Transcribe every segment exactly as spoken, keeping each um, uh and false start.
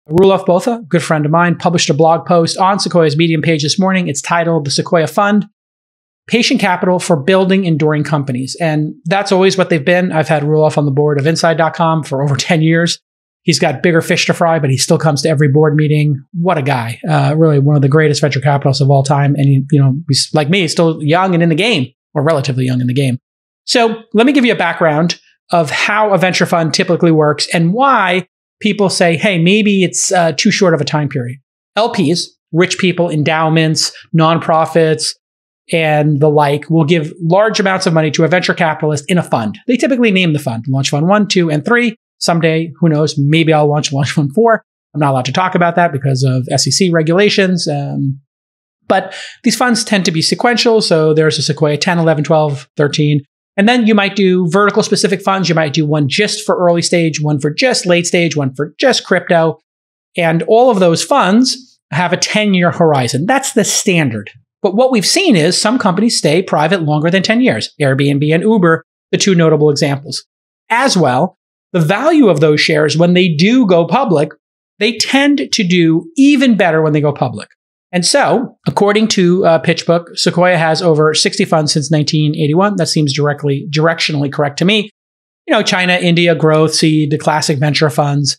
Roelof Botha, good friend of mine, published a blog post on Sequoia's Medium page this morning. It's titled The Sequoia Fund, Patient Capital for Building Enduring Companies. And that's always what they've been. I've had Roelof on the board of Inside dot com for over ten years. He's got bigger fish to fry, but he still comes to every board meeting. What a guy. Uh, really one of the greatest venture capitalists of all time. And he, you know, he's like me, still young and in the game, or relatively young in the game. So let me give you a background of how a venture fund typically works and why people say, hey, maybe it's uh, too short of a time period. L Ps, rich people, endowments, nonprofits, and the like will give large amounts of money to a venture capitalist in a fund. They typically name the fund, Launch Fund one, two, and three. Someday, who knows, maybe I'll launch Launch Fund four. I'm not allowed to talk about that because of S E C regulations. Um, but these funds tend to be sequential. So there's a Sequoia ten, eleven, twelve, thirteen. And then you might do vertical specific funds. You might do one just for early stage, one for just late stage, one for just crypto. And all of those funds have a ten-year horizon. That's the standard. But what we've seen is some companies stay private longer than ten years. Airbnb and Uber, the two notable examples. As well, the value of those shares when they do go public, they tend to do even better when they go public. And so, according to uh, PitchBook, Sequoia has over sixty funds since nineteen eighty-one. That seems directly, directionally correct to me. You know, China, India, growth, seed, the classic venture funds.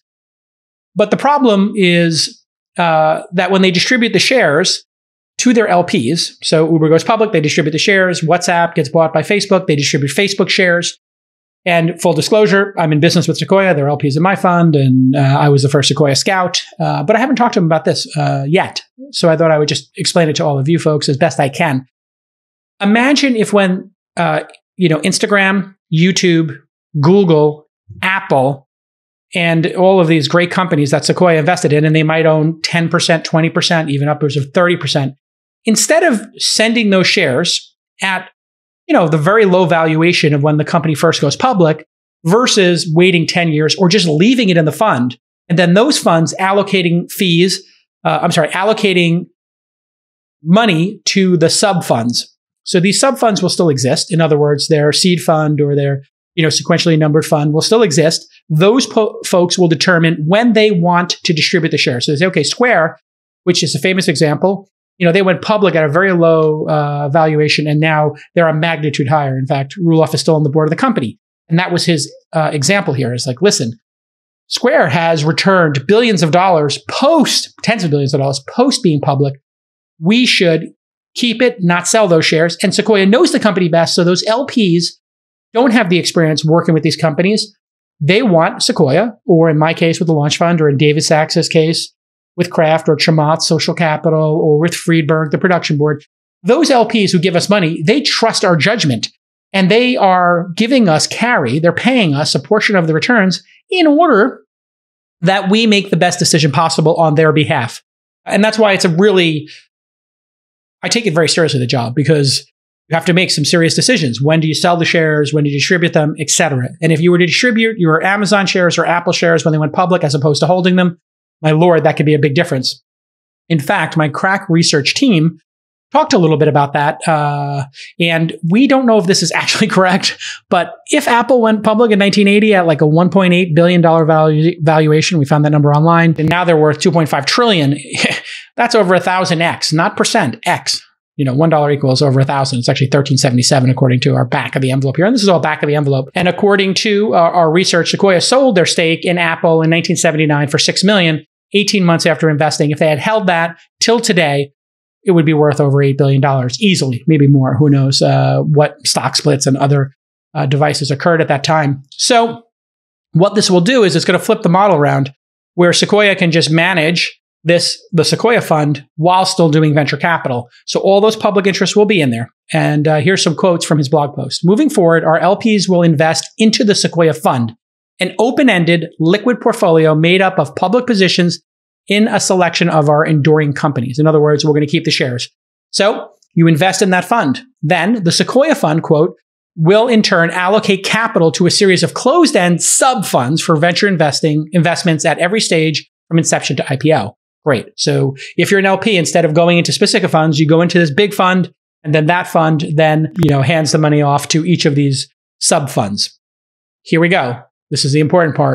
But the problem is uh, that when they distribute the shares to their L Ps, so Uber goes public, they distribute the shares. WhatsApp gets bought by Facebook, they distribute Facebook shares. And full disclosure, I'm in business with Sequoia. They're L Ps in my fund, and uh, I was the first Sequoia scout. Uh, but I haven't talked to them about this uh, yet. So I thought I would just explain it to all of you folks as best I can. Imagine if when, uh, you know, Instagram, YouTube, Google, Apple, and all of these great companies that Sequoia invested in, and they might own ten percent, twenty percent, even upwards of thirty percent. Instead of sending those shares at you know, the very low valuation of when the company first goes public versus waiting ten years or just leaving it in the fund. And then those funds allocating fees, uh, I'm sorry, allocating money to the sub funds. So these sub funds will still exist. In other words, their seed fund or their, you know, sequentially numbered fund will still exist. Those po- folks will determine when they want to distribute the shares. So they say, okay, Square, which is a famous example, you know, they went public at a very low uh, valuation, and now they're a magnitude higher. In fact, Roelof is still on the board of the company. And that was his uh, example here. It's like, listen, Square has returned billions of dollars post, tens of billions of dollars post being public. We should keep it, not sell those shares. And Sequoia knows the company best, so those L Ps don't have the experience working with these companies. They want Sequoia, or in my case with the Launch Fund, or in David Sachs' case, with Kraft or Chamath Social Capital or with Friedberg, the production board, those L Ps who give us money, they trust our judgment and they are giving us carry. They're paying us a portion of the returns in order that we make the best decision possible on their behalf. And that's why it's a really, I take it very seriously, the job, because you have to make some serious decisions. When do you sell the shares? When do you distribute them, et cetera? And if you were to distribute your Amazon shares or Apple shares when they went public as opposed to holding them, my Lord, that could be a big difference. In fact, my crack research team talked a little bit about that. Uh, and we don't know if this is actually correct, but if Apple went public in nineteen eighty at like a one point eight billion dollars valu- valuation, we found that number online, and now they're worth two point five trillion dollars. That's over a thousand X, not percent, X. You know, one dollar equals over a thousand. It's actually thirteen seventy-seven according to our back of the envelope here. And this is all back of the envelope. And according to our, our research, Sequoia sold their stake in Apple in nineteen seventy-nine for six million dollars. eighteen months after investing. If they had held that till today, it would be worth over eight billion dollars easily, maybe more. Who knows uh, what stock splits and other uh, devices occurred at that time. So what this will do is it's going to flip the model around where Sequoia can just manage this, the Sequoia fund, while still doing venture capital. So all those public interests will be in there. And uh, here's some quotes from his blog post. Moving forward, our L Ps will invest into the Sequoia fund, an open-ended liquid portfolio made up of public positions in a selection of our enduring companies. In other words, we're going to keep the shares. So you invest in that fund. Then the Sequoia fund, quote, will in turn allocate capital to a series of closed-end sub-funds for venture investing investments at every stage from inception to I P O. Great. So if you're an L P, instead of going into specific funds, you go into this big fund, and then that fund then, you know, hands the money off to each of these sub-funds. Here we go. This is the important part.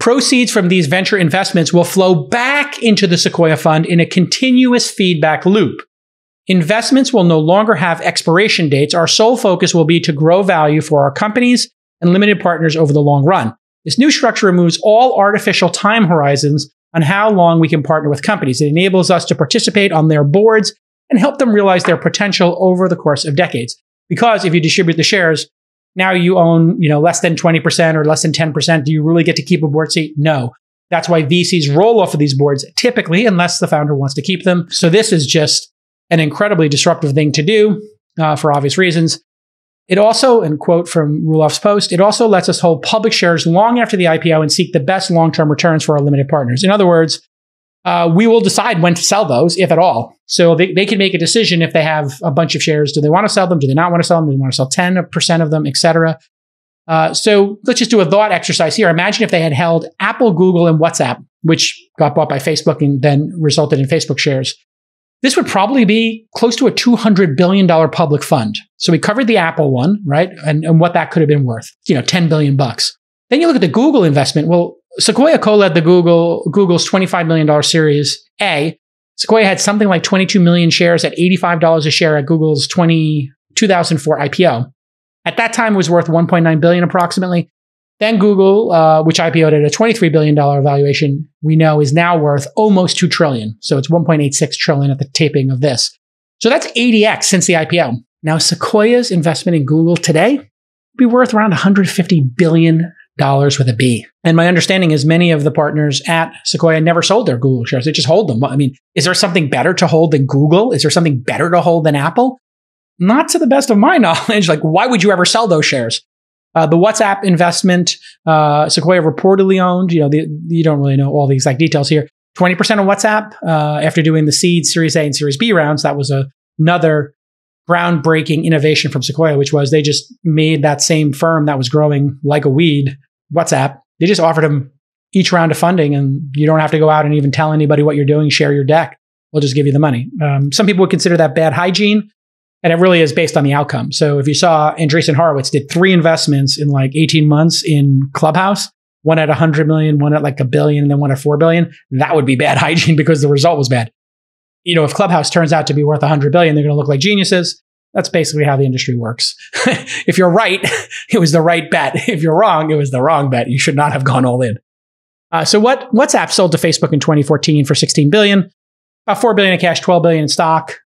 Proceeds from these venture investments will flow back into the Sequoia Fund in a continuous feedback loop. Investments will no longer have expiration dates. Our sole focus will be to grow value for our companies and limited partners over the long run. This new structure removes all artificial time horizons on how long we can partner with companies. It enables us to participate on their boards and help them realize their potential over the course of decades. Because if you distribute the shares, now you own, you know, less than twenty percent or less than ten percent. Do you really get to keep a board seat? No. That's why V Cs roll off of these boards typically, unless the founder wants to keep them. So this is just an incredibly disruptive thing to do uh, for obvious reasons. It also, and quote from Roelof's post, it also lets us hold public shares long after the I P O and seek the best long-term returns for our limited partners. In other words, uh, we will decide when to sell those, if at all. So they, they can make a decision if they have a bunch of shares. Do they want to sell them? Do they not want to sell them? Do they want to sell ten percent of them, et cetera? Uh, so let's just do a thought exercise here. Imagine if they had held Apple, Google, and WhatsApp, which got bought by Facebook and then resulted in Facebook shares. This would probably be close to a two hundred billion dollars public fund. So we covered the Apple one, right? And, and what that could have been worth, you know, ten billion bucks. Then you look at the Google investment. Well, Sequoia co-led the Google, Google's twenty-five million dollars Series A. Sequoia had something like twenty-two million shares at eighty-five dollars a share at Google's two thousand four I P O. At that time, it was worth one point nine billion dollars approximately. Then Google, uh, which I P O'd at a twenty-three billion dollars valuation, we know is now worth almost two trillion dollars. So it's one point eight six trillion dollars at the taping of this. So that's eighty x since the I P O. Now, Sequoia's investment in Google today would be worth around one hundred fifty billion dollars with a B. And my understanding is many of the partners at Sequoia never sold their Google shares. They just hold them. I mean, is there something better to hold than Google? Is there something better to hold than Apple? Not to the best of my knowledge. Like, why would you ever sell those shares? Uh, the WhatsApp investment, uh, Sequoia reportedly owned, you know, the, you don't really know all the exact details here. twenty percent of WhatsApp, uh, after doing the seed, Series A, and Series B rounds, that was a, another groundbreaking innovation from Sequoia, which was they just made that same firm that was growing like a weed, WhatsApp. They just offered them each round of funding, and you don't have to go out and even tell anybody what you're doing, share your deck. We'll just give you the money. Um, some people would consider that bad hygiene. And it really is based on the outcome. So if you saw Andreessen Horowitz did three investments in like eighteen months in Clubhouse, one at one hundred million, one at like a billion, and then one at four billion, that would be bad hygiene because the result was bad. You know, if Clubhouse turns out to be worth one hundred billion, they're going to look like geniuses. That's basically how the industry works. If you're right, it was the right bet. If you're wrong, it was the wrong bet. You should not have gone all in. Uh, so what WhatsApp sold to Facebook in twenty fourteen for sixteen billion, about four billion in cash, twelve billion in stock.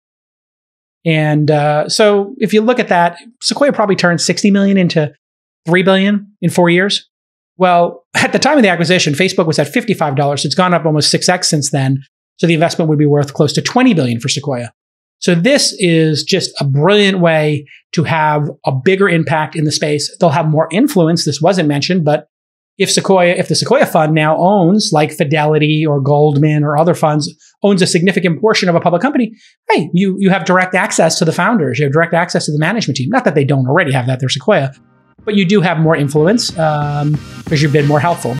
And uh, so if you look at that, Sequoia probably turned sixty million into three billion in four years. Well, at the time of the acquisition, Facebook was at fifty-five dollars. It's gone up almost six x since then. So the investment would be worth close to twenty billion for Sequoia. So this is just a brilliant way to have a bigger impact in the space. They'll have more influence. This wasn't mentioned, but if Sequoia, if the Sequoia fund now owns, like Fidelity or Goldman or other funds, owns a significant portion of a public company, hey, you, you have direct access to the founders. You have direct access to the management team. Not that they don't already have that, they're Sequoia, but you do have more influence um, because you've been more helpful.